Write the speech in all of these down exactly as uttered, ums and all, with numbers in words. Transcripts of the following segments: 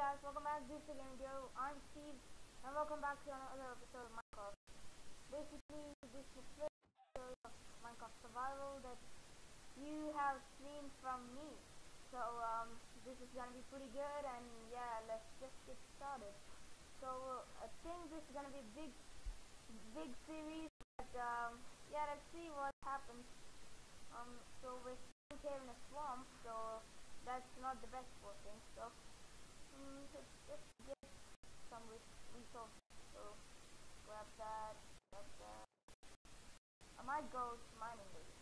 guys, welcome back to this again video. I'm Steve, and welcome back to another episode of Minecraft. Basically, this is the first episode of Minecraft Survival that you have seen from me. So, um, this is gonna be pretty good, and yeah, let's just get started. So, I think this is gonna be a big, big series, but, um, yeah, let's see what happens. Um, so we're still here in a swamp, so that's not the best for things, so. Mm, let's just get some resources. So grab that, grab that. I might go to mining later.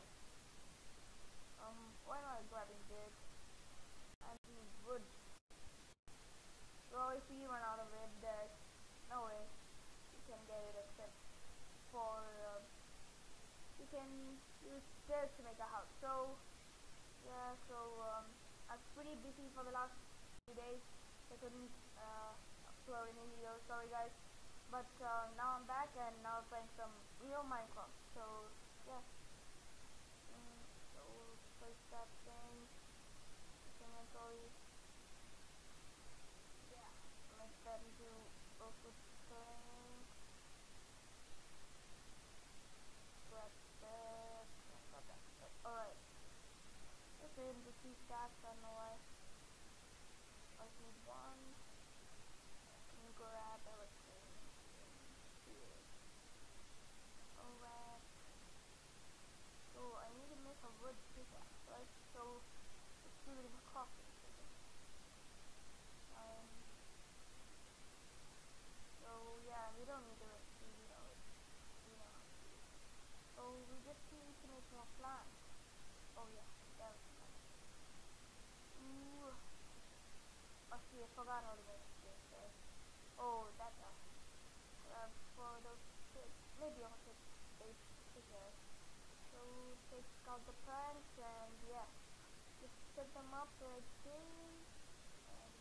Um, why am I grabbing dirt? I need wood. So if you run out of it, there's no way you can get it except for uh, you can use dirt to make a house. So yeah, so um, I was pretty busy for the last few days. I couldn't uh, upload any videos, sorry guys. But uh, now I'm back and now I'm playing some real Minecraft. So yeah, mm, so place that thing, inventory. Yeah, make that into a food thing. Grab that. Grab that. Alright. Let's wait into two stacks. I don't know why. I just need one. Can you grab everything in here? Alright. So I need to make a wood pickaxe, right? So let's do it in a crafting table. Um, so yeah, we don't need the recipe, we know it. We know how to do it. So we just need to make more plants. Oh yeah, that was nice. Ooh. Oh see, I forgot how to make this. Uh, oh, that's awesome. Grab for those six. Maybe I'll take eight pickaxe. So take out the plants and yeah, just set them up like this. And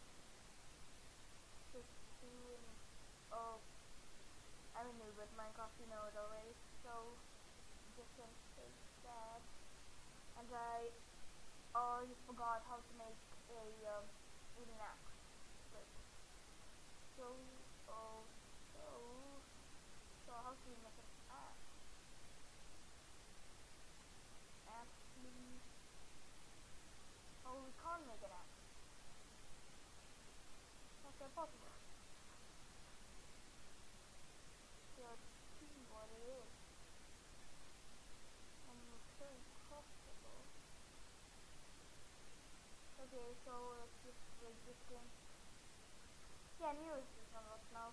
just doing. Oh, I'm a noob at Minecraft, you know it already. So just gonna take that. And I already forgot how to make a um, wooden axe. Wait. So oh so so how do you make an axe? Actually, oh we can't make an axe. That's impossible. Let's see what it is. I'm sure it's possible. Okay, so let's just break this thing. Yeah, new is unlocked now.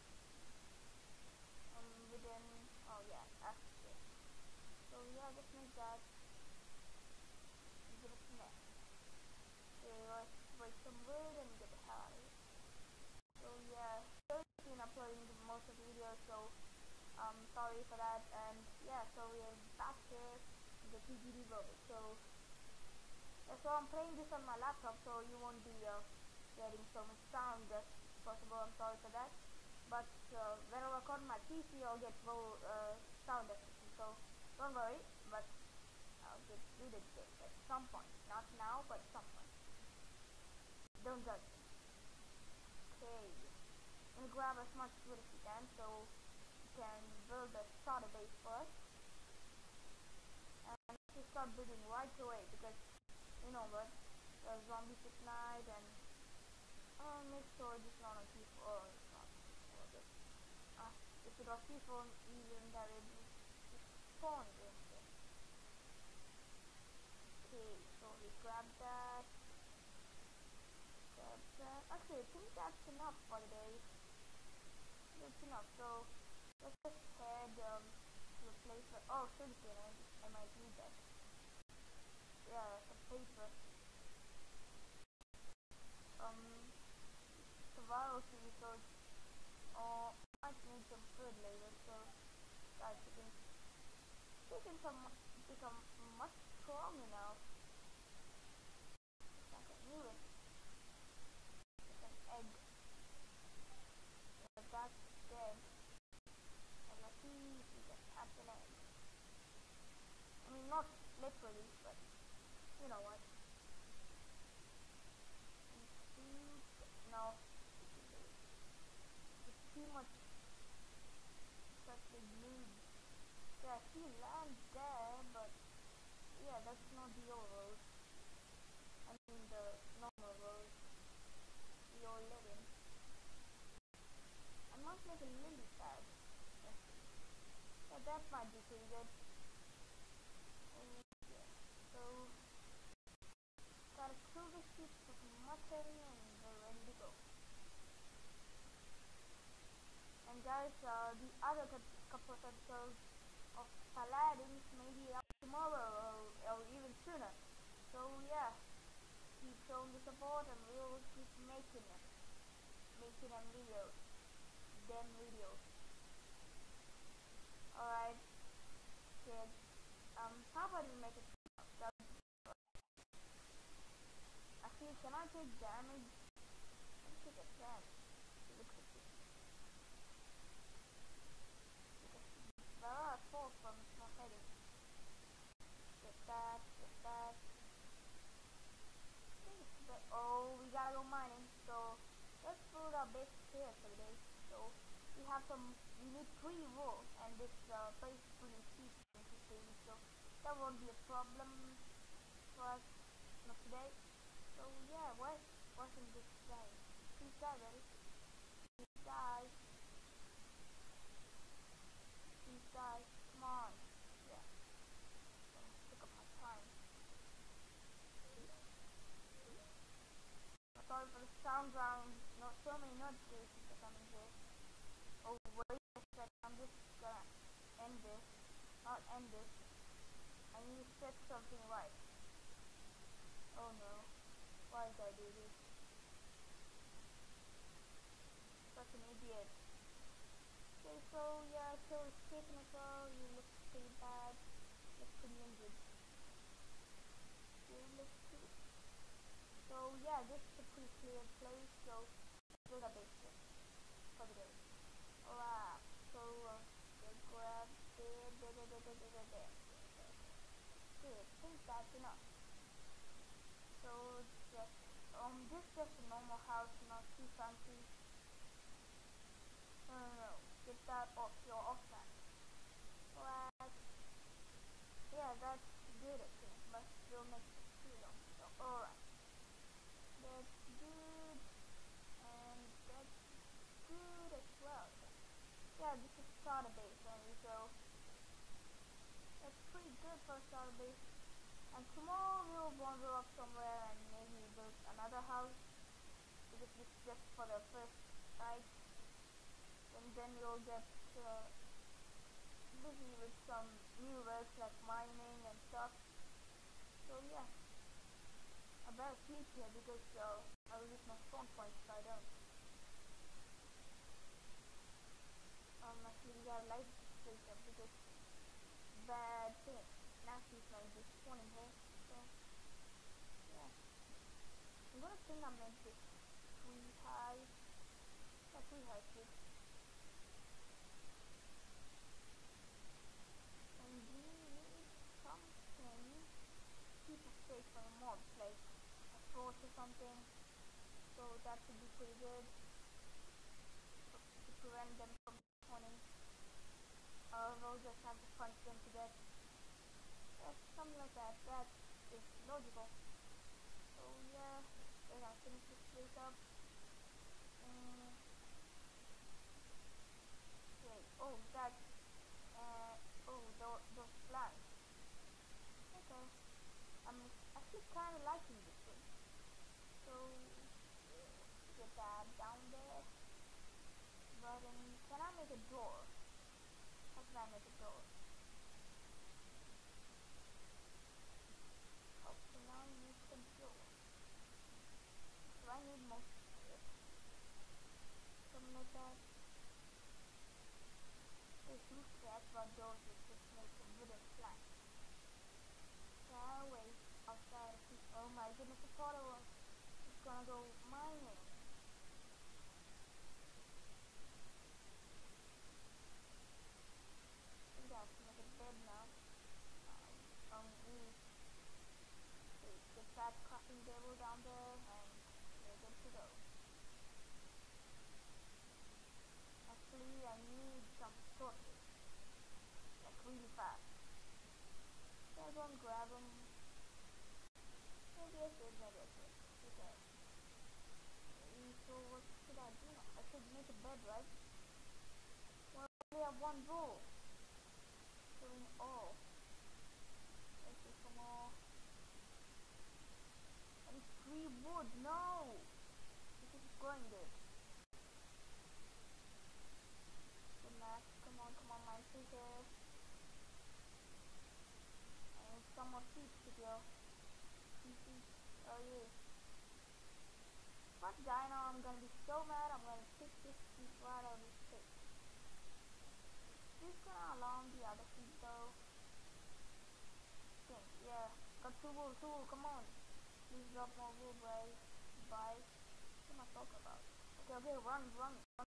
Um, within, oh yeah, actually. So yeah, just make that. Give it a mess. Okay, let's break some wood and get the hell out of it. So yeah, I've been uploading most of the videos, so um, sorry for that. And yeah, so we're back here in the T G D world. So yeah, so I'm playing this on my laptop, so you won't be uh, getting so much sound as possible. I'm sorry for that. But uh, when I record on my P C, I'll get full uh, sound effects. So don't worry, but I'll get rid of this at some point. Not now, but some point. Don't judge me. Okay, I'm gonna grab as much wood as you can, so you can build a starter base first. And just start building right away because you know what, there's zombies at night, and uh, make sure it's not on people. Oh, it's not. Oh, this. Uh, if it was people, even that it would spawn in there. Okay, so we grab that. Grab that. Actually, I think that's enough for the day. That's enough. So let's just head um, to a place where. Oh, sugarcane. I, I might need that. Yeah, some paper. Um, survival series. So, oh, I might need some food later. So, guys, you can. Chickens have become much stronger now. Like I knew it. It's an egg. Yeah, that's dead. And let's see if we can hatch an egg. I mean, not literally, but you know what. we land there, but yeah, that's not the old road. I mean the normal road. The old living. I might make a lily pad. Let's see. Yeah, that might be pretty good. Oh yeah. So gotta kill the sheep for some mutton and we're ready to go. And guys, uh, the other couple of episodes of Paladins may be up tomorrow or, or even sooner. So yeah, keep showing the support and we'll keep making them. Making them videos. Them videos. Alright, kids. Um, how about we make it? Actually, can I take damage? Let me take a chance. It looks like this. There are four from my heading. Get that, get that. But, oh, we gotta go mining. So let's build our base here for the day. So we have some. We need three wool, and this uh, place is pretty cheap to stay. So that won't be a problem for us not today. So yeah, what wasn't this guy? Please die, buddy. Please die. Please die. Come on. Yeah. I'm sick of my time. Sorry for the sound ground. Not so many notifications are coming here. Oh wait a second. I'm just gonna end this. Not end this. I need to set something right. Oh no. Why did I do this? Such an idiot. Okay, so yeah, so it's technical. You look pretty bad. Look pretty injured. You look pretty. So yeah, this is a pretty clear place. So let's build a base here for the day. Alright. So uh, they grab there, there, there, there, there, there, there. Okay, I think that's enough. So just um, this is just a normal house, not too fancy. No, no, no. Get that off your off that. Flat. Yeah, that's good I think, but still makes it too long. So alright. That's good. And that's good as well. Yeah, this is starter base only, so that's pretty good for starter base. And tomorrow we'll wander off somewhere and maybe build another house, because this is just for the first night. And then we'll get uh, busy with some new works like mining and stuff. So yeah, I better sleep here because uh, I will lose my spawn points if I don't. Um, actually we gotta light this place up because bad thing. Nasty smells is spawning here. So yeah, I'm gonna think I meant this tree high. Yeah, tree high good. And we need something to keep us safe from mobs, like a torch or something. So that should be pretty good to prevent them from spawning. Or we'll just have to punch them to death. Yeah, something like that. That is logical. So yeah, we're gonna finish this place up. Mm. Okay. Oh, that. Uh, oh, those, those plants. Okay. I'm actually kind of liking this one. So get that down there. But then, can I make a door? How can I make a door? How can I make a door? Do I need more strips? Something like that. There's no scratch about doors with just made from wooden planks. Far away outside. Oh my goodness, I thought I was just gonna go mining. I think I have to make a bed now. Um, um, we okay, get that crafting table down there and we're good to go. Actually, I need some torches, like really fast. dead, right? Well, we have one bull. Killing all. Let's do some more. And three wood, no! This is going good. Good match, come on, come on, my seeker. I need some more sheep to kill. Oh yeah. If I die now, I'm gonna be so mad, I'm gonna kick this sheep right out of his face. Just gonna alarm the other sheep though. Think, yeah. Got two wool, two wool, come on. Please drop more wool, boys. Bye. What am I talking about? Okay, okay, run, run, run.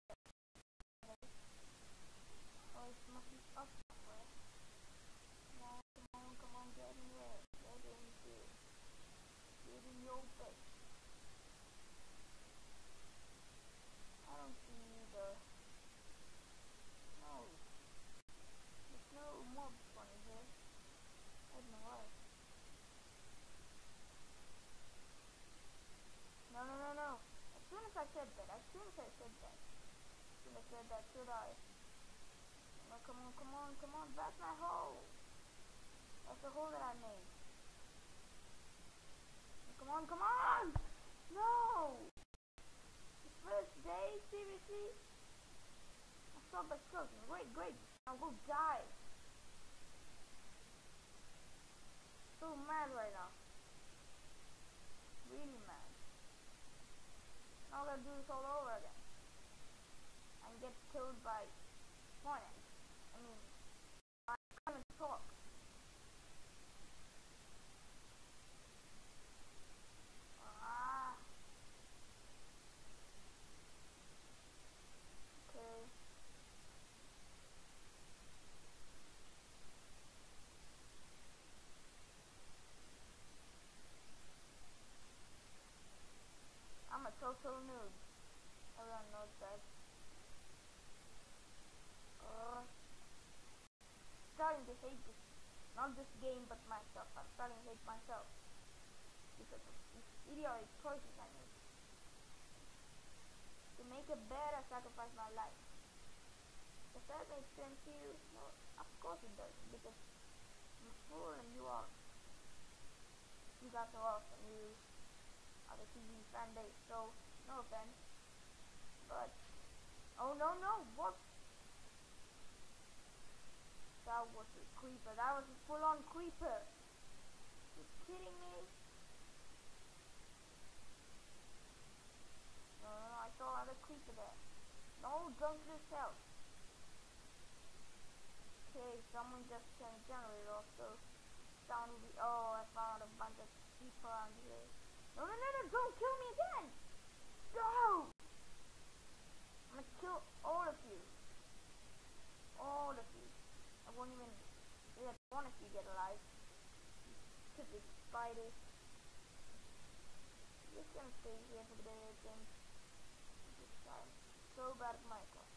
Oh, it must be up somewhere. Come on, come on, come on, get in there. Get in here. Get in your face. I don't see the... No. There's no mobs spawning here. I don't know why. No, no, no, no. As soon as I said that, as soon as I said that, as soon as I said that, should I? No, come on, come on, come on, that's my hole. That's the hole that I made. Come on, come on! No! The first day, seriously? I thought by struggling. Great, great. I'll go die. So mad right now. Really mad. Now I gotta do this all over again. And get killed by Hornet. I mean, I can't talk. Ah. Okay. I'm a total noob. Everyone knows that. Uh, starting to hate this, not this game, but myself. I'm starting to hate myself because of these idiotic choices I made. To make it better, I sacrifice my life. Does that make sense to you? No, of course it does, because I'm a fool and you are. You guys are awesome. You are the T V fan base, so no offense. But oh no no, what? That was a creeper. That was a full-on creeper. You kidding me? No, no, no, I saw another creeper there. No, don't lose health. Okay, someone just turned the generator off, so sound will be. Oh, I found a bunch of sheep around here. No, no, no, no, don't kill me again! No! I'm gonna kill all of you. All of you. I won't even let one of you get alive. Stupid spiders. I'm just gonna stay here for the day, I think. This time. So bad at Minecraft.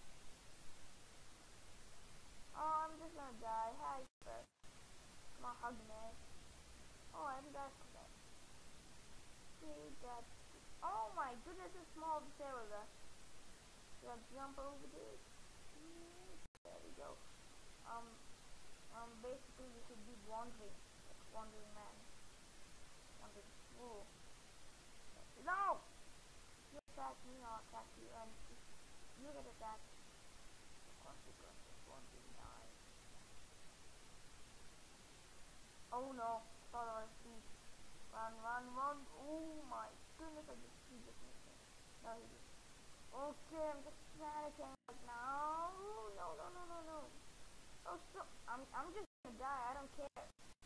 Oh, I'm just gonna die. Hi, sir. Come on, hug me. Oh, I haven't died from that. See that. Oh my goodness, a small area. Should I jump over this? Mm, there we go. Um, um, basically you should be wandering. Like wandering man. Wandering fool. No! You attack me, I'll attack you, and if you get attacked, the consequences won't be nice. Oh no, I thought I was deep. Run, run, run. Oh my goodness, I just see this missing. No, he didn't. Okay, I'm just panicking right now. No, no, no, no, no. Oh, so I'm, I'm just gonna die. I don't care.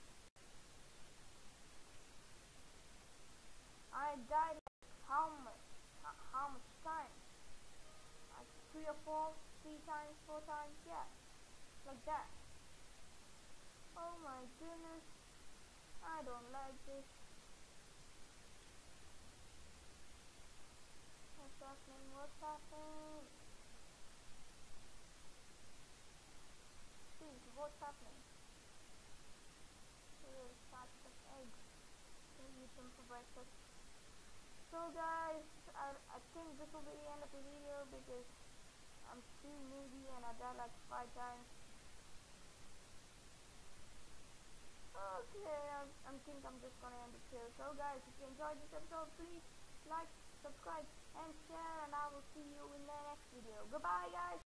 I died like how much? How, how much times? Like three or four, three times, four times, yeah, like that. Oh my goodness, I don't like this. What's happening? What's happening? Please, what's happening? Here's lots of eggs. Can eat them for breakfast. So guys, I, I think this will be the end of the video because I'm too needy and I died like five times. Okay, I, I think I'm just gonna end it here. So guys, if you enjoyed this episode, please like, subscribe, and share, and I will see you in the next video. Goodbye, guys!